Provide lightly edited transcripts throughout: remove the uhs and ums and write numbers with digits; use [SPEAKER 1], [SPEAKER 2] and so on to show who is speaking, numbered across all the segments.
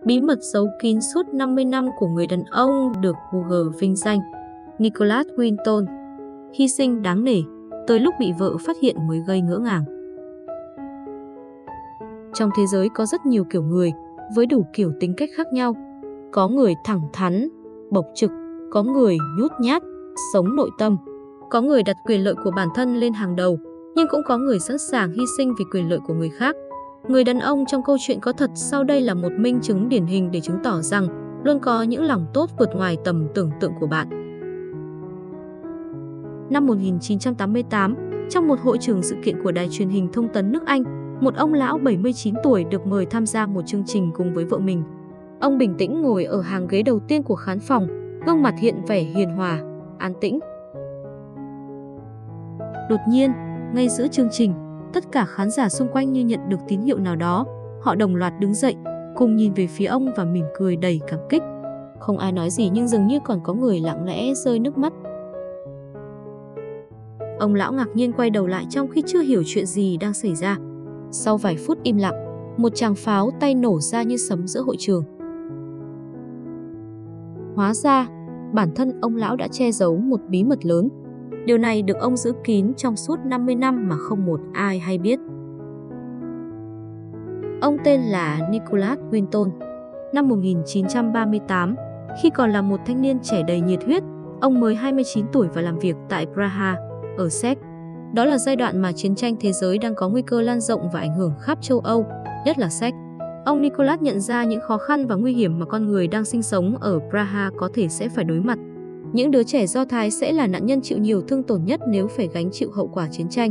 [SPEAKER 1] Bí mật giấu kín suốt 50 năm của người đàn ông được Google vinh danh. Nicholas Winton hy sinh đáng nể, tới lúc bị vợ phát hiện mới gây ngỡ ngàng. Trong thế giới có rất nhiều kiểu người, với đủ kiểu tính cách khác nhau. Có người thẳng thắn, bộc trực, có người nhút nhát, sống nội tâm. Có người đặt quyền lợi của bản thân lên hàng đầu, nhưng cũng có người sẵn sàng hy sinh vì quyền lợi của người khác. Người đàn ông trong câu chuyện có thật sau đây là một minh chứng điển hình để chứng tỏ rằng luôn có những lòng tốt vượt ngoài tầm tưởng tượng của bạn. Năm 1988, trong một hội trường sự kiện của đài truyền hình thông tấn nước Anh, một ông lão 79 tuổi được mời tham gia một chương trình cùng với vợ mình. Ông bình tĩnh ngồi ở hàng ghế đầu tiên của khán phòng, gương mặt hiện vẻ hiền hòa, an tĩnh. Đột nhiên, ngay giữa chương trình, tất cả khán giả xung quanh như nhận được tín hiệu nào đó, họ đồng loạt đứng dậy, cùng nhìn về phía ông và mỉm cười đầy cảm kích. Không ai nói gì nhưng dường như còn có người lặng lẽ rơi nước mắt. Ông lão ngạc nhiên quay đầu lại trong khi chưa hiểu chuyện gì đang xảy ra. Sau vài phút im lặng, một tràng pháo tay nổ ra như sấm giữa hội trường. Hóa ra, bản thân ông lão đã che giấu một bí mật lớn. Điều này được ông giữ kín trong suốt 50 năm mà không một ai hay biết. Ông tên là Nicholas Winton. Năm 1938, khi còn là một thanh niên trẻ đầy nhiệt huyết, ông mới 29 tuổi và làm việc tại Praha, ở Séc. Đó là giai đoạn mà chiến tranh thế giới đang có nguy cơ lan rộng và ảnh hưởng khắp châu Âu, nhất là Séc. Ông Nicholas nhận ra những khó khăn và nguy hiểm mà con người đang sinh sống ở Praha có thể sẽ phải đối mặt. Những đứa trẻ Do Thái sẽ là nạn nhân chịu nhiều thương tổn nhất nếu phải gánh chịu hậu quả chiến tranh.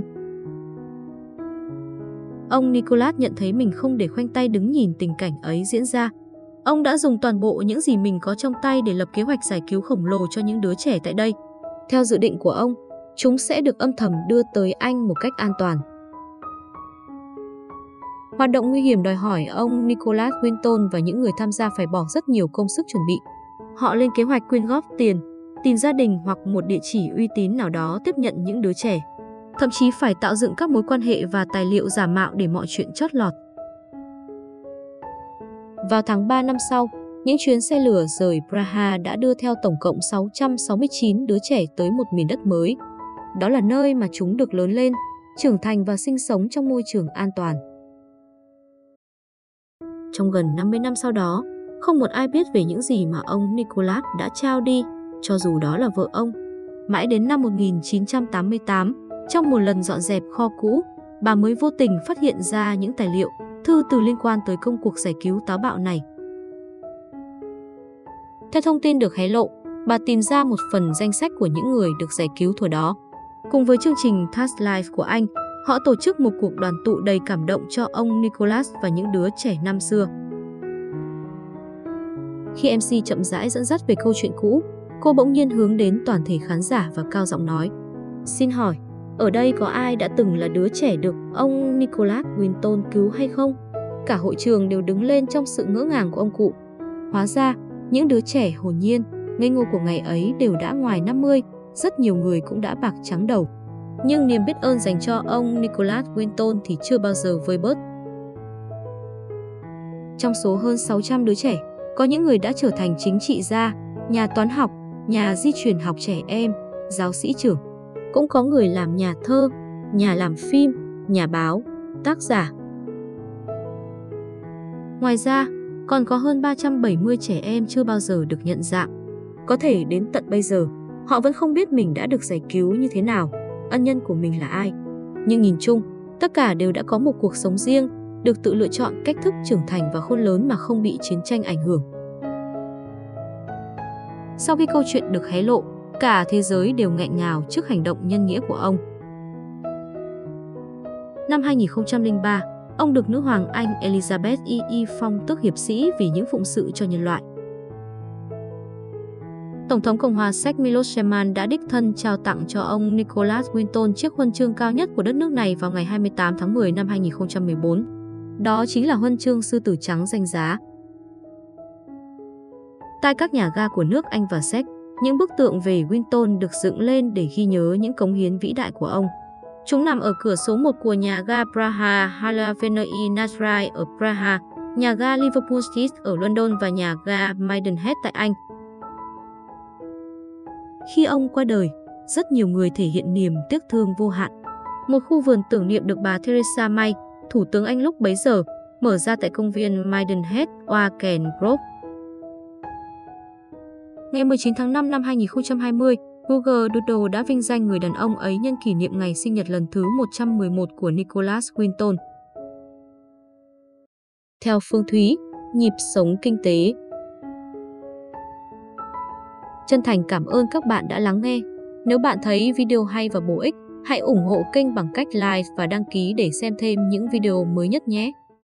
[SPEAKER 1] Ông Nicholas nhận thấy mình không để khoanh tay đứng nhìn tình cảnh ấy diễn ra. Ông đã dùng toàn bộ những gì mình có trong tay để lập kế hoạch giải cứu khổng lồ cho những đứa trẻ tại đây. Theo dự định của ông, chúng sẽ được âm thầm đưa tới Anh một cách an toàn. Hoạt động nguy hiểm đòi hỏi ông Nicholas Winton và những người tham gia phải bỏ rất nhiều công sức chuẩn bị. Họ lên kế hoạch quyên góp tiền, tìm gia đình hoặc một địa chỉ uy tín nào đó tiếp nhận những đứa trẻ. Thậm chí phải tạo dựng các mối quan hệ và tài liệu giả mạo để mọi chuyện chót lọt. Vào tháng 3 năm sau, những chuyến xe lửa rời Praha đã đưa theo tổng cộng 669 đứa trẻ tới một miền đất mới. Đó là nơi mà chúng được lớn lên, trưởng thành và sinh sống trong môi trường an toàn. Trong gần 50 năm sau đó, không một ai biết về những gì mà ông Nicholas đã trao đi, cho dù đó là vợ ông. Mãi đến năm 1988, trong một lần dọn dẹp kho cũ, bà mới vô tình phát hiện ra những tài liệu, thư từ liên quan tới công cuộc giải cứu táo bạo này. Theo thông tin được hé lộ, bà tìm ra một phần danh sách của những người được giải cứu thuở đó. Cùng với chương trình Past Life của anh, họ tổ chức một cuộc đoàn tụ đầy cảm động cho ông Nicholas và những đứa trẻ năm xưa. Khi MC chậm rãi dẫn dắt về câu chuyện cũ, cô bỗng nhiên hướng đến toàn thể khán giả và cao giọng nói: "Xin hỏi, ở đây có ai đã từng là đứa trẻ được ông Nicholas Winton cứu hay không?" Cả hội trường đều đứng lên trong sự ngỡ ngàng của ông cụ. Hóa ra, những đứa trẻ hồn nhiên, ngây ngô của ngày ấy đều đã ngoài 50, rất nhiều người cũng đã bạc trắng đầu. Nhưng niềm biết ơn dành cho ông Nicholas Winton thì chưa bao giờ vơi bớt. Trong số hơn 600 đứa trẻ, có những người đã trở thành chính trị gia, nhà toán học, nhà di truyền học trẻ em, giáo sĩ trưởng. Cũng có người làm nhà thơ, nhà làm phim, nhà báo, tác giả. Ngoài ra, còn có hơn 370 trẻ em chưa bao giờ được nhận dạng. Có thể đến tận bây giờ, họ vẫn không biết mình đã được giải cứu như thế nào, ân nhân của mình là ai. Nhưng nhìn chung, tất cả đều đã có một cuộc sống riêng, được tự lựa chọn cách thức trưởng thành và khôn lớn mà không bị chiến tranh ảnh hưởng. Sau khi câu chuyện được hé lộ, cả thế giới đều nghẹn ngào trước hành động nhân nghĩa của ông. Năm 2003, ông được nữ hoàng Anh Elizabeth II phong tước hiệp sĩ vì những phụng sự cho nhân loại. Tổng thống Cộng hòa Séc Miloš Zeman đã đích thân trao tặng cho ông Nicholas Winton chiếc huân chương cao nhất của đất nước này vào ngày 28 tháng 10 năm 2014. Đó chính là huân chương sư tử trắng danh giá. Tại các nhà ga của nước Anh và Séc, những bức tượng về Winton được dựng lên để ghi nhớ những cống hiến vĩ đại của ông. Chúng nằm ở cửa số 1 của nhà ga Praha Hlavní Nádraž ở Praha, nhà ga Liverpool Street ở London và nhà ga Maidenhead tại Anh. Khi ông qua đời, rất nhiều người thể hiện niềm tiếc thương vô hạn. Một khu vườn tưởng niệm được bà Theresa May, Thủ tướng Anh lúc bấy giờ, mở ra tại công viên Maidenhead, Oaken Grove. Ngày 19 tháng 5 năm 2020, Google Doodle đã vinh danh người đàn ông ấy nhân kỷ niệm ngày sinh nhật lần thứ 111 của Nicholas Winton. Theo Phương Thúy, nhịp sống kinh tế. Chân thành cảm ơn các bạn đã lắng nghe. Nếu bạn thấy video hay và bổ ích, hãy ủng hộ kênh bằng cách like và đăng ký để xem thêm những video mới nhất nhé.